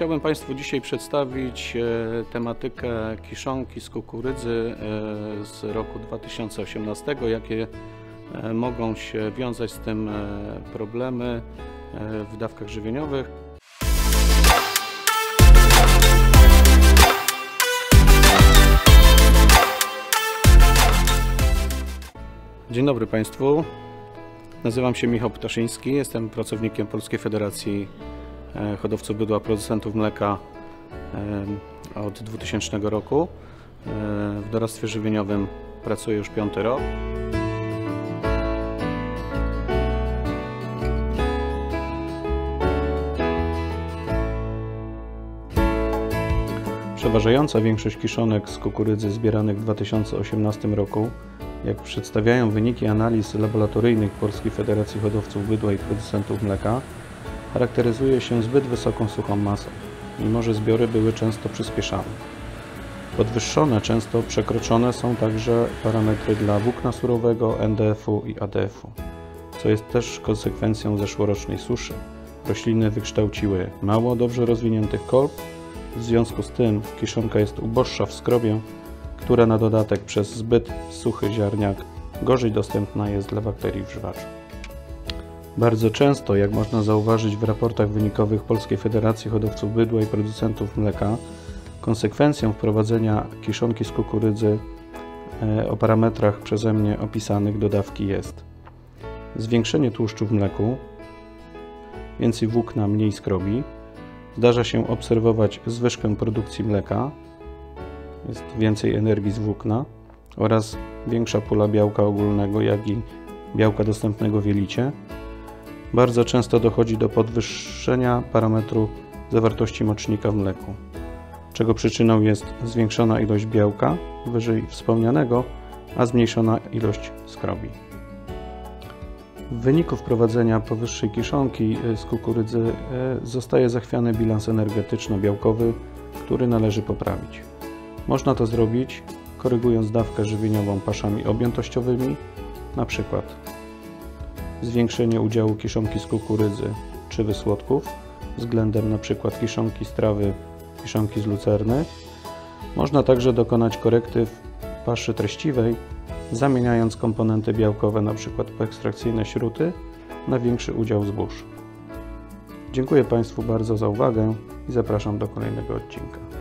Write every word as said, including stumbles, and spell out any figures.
Chciałbym Państwu dzisiaj przedstawić tematykę kiszonki z kukurydzy z roku dwa tysiące osiemnastego, jakie mogą się wiązać z tym problemy w dawkach żywieniowych. Dzień dobry Państwu, nazywam się Michał Ptaszyński, jestem pracownikiem Polskiej Federacji Hodowców Bydła, Producentów Mleka od dwutysięcznego roku. W doradztwie żywieniowym pracuję już piąty rok. Przeważająca większość kiszonek z kukurydzy zbieranych w dwa tysiące osiemnastym roku, jak przedstawiają wyniki analiz laboratoryjnych Polskiej Federacji Hodowców Bydła i Producentów Mleka, charakteryzuje się zbyt wysoką suchą masą, mimo że zbiory były często przyspieszane. Podwyższone, często przekroczone są także parametry dla włókna surowego, N D F-u i A D F-u, co jest też konsekwencją zeszłorocznej suszy. Rośliny wykształciły mało dobrze rozwiniętych kolb, w związku z tym kiszonka jest uboższa w skrobie, która na dodatek przez zbyt suchy ziarniak gorzej dostępna jest dla bakterii w żywaczu. Bardzo często, jak można zauważyć w raportach wynikowych Polskiej Federacji Hodowców Bydła i Producentów Mleka, konsekwencją wprowadzenia kiszonki z kukurydzy o parametrach przeze mnie opisanych do dawki jest zwiększenie tłuszczu w mleku, więcej włókna, mniej skrobi, zdarza się obserwować zwyżkę produkcji mleka, jest więcej energii z włókna oraz większa pula białka ogólnego, jak i białka dostępnego w jelicie. Bardzo często dochodzi do podwyższenia parametru zawartości mocznika w mleku, czego przyczyną jest zwiększona ilość białka wyżej wspomnianego, a zmniejszona ilość skrobi. W wyniku wprowadzenia powyższej kiszonki z kukurydzy zostaje zachwiany bilans energetyczno-białkowy, który należy poprawić. Można to zrobić, korygując dawkę żywieniową paszami objętościowymi, na przykład zwiększenie udziału kiszonki z kukurydzy czy wysłodków względem na przykład kiszonki z trawy, kiszonki z lucerny. Można także dokonać korekty w paszy treściwej, zamieniając komponenty białkowe, na przykład poekstrakcyjne śruty, na większy udział zbóż. Dziękuję Państwu bardzo za uwagę i zapraszam do kolejnego odcinka.